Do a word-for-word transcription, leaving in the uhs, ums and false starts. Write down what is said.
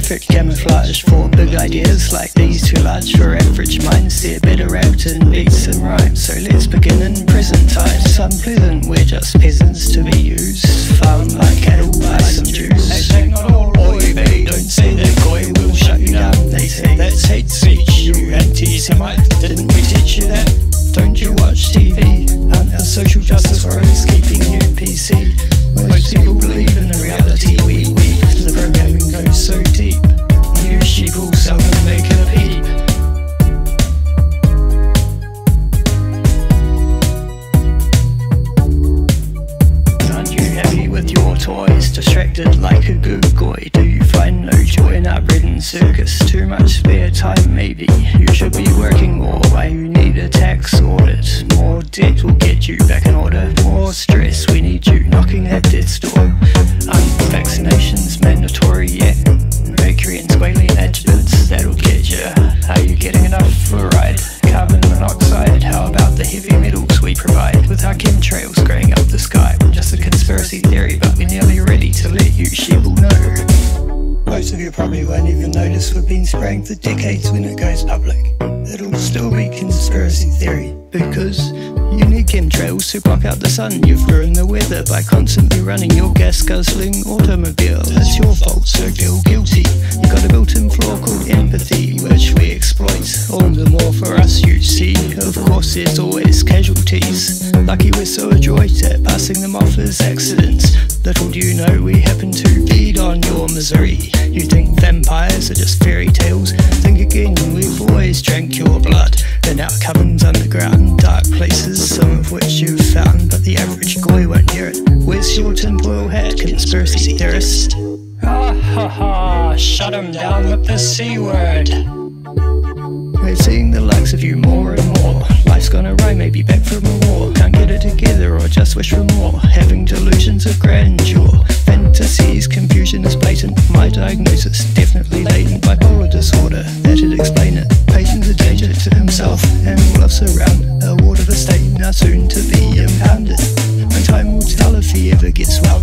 perfect camouflage for big ideas like these, too large for average minds. They're better wrapped in beats and rhymes. So let's begin in present times. Unpleasant, we're just peasants to be used, farmed like cattle by some Jews. They say not all oy vey, don't say that goy, we'll shut you down. They say that's hate speech, you anti-Semite, didn't we teach you that? Don't you watch T V? Aren't our social justice warriors keeping you P C? Most people believe in the reality we weave. The programming goes so deep, you sheeple seldom make a peep. Aren't you happy with your toys? Distracted like a googoy? Do you find no joy in our ridden circus? Too much spare time maybe? You should be working more. Why you need a tax audit? More debt will get you back in order. More stress, we need you knocking at death's door. Aren't vaccinations mandatory yet? Mercury and squalene adjuvants, that'll get you. Are you getting enough fluoride? Carbon monoxide, how about the heavy metals we provide? With our chemtrails growing up the sky. Just a conspiracy theory, but we're nearly ready to let you sheeple know. Most of you probably won't even notice we've been spraying for decades when it goes public. It'll still be conspiracy theory, because you need chemtrails to block out the sun. You've ruined the weather by constantly running your gas-guzzling automobile. It's your fault, so feel guilty. You got a built-in flaw called empathy, which we exploit. All the more for us, you see. Of course there's always casualties. Lucky we're so adroit at passing them off as accidents. Little do you know we happen to feed on your misery. You think vampires are just fairy tales? Think again, we've always drank your blood. Been out covens underground, dark places, some of which you've found, but the average goy won't hear it. Where's your tinfoil hat, conspiracy theorist? Ah ha ha, shut 'em down with the C word. We're seeing the likes of you more and more. Life's gone awry, maybe back from a war. Can't get it together or just wish for more. Having delusions of grandeur, fantasies, confusion is blatant. My diagnosis, definitely latent. Bipolar disorder, that'd explain it. Patient's a danger to himself and all else around. A ward of a state now soon to be impounded. And time will tell if he ever gets well.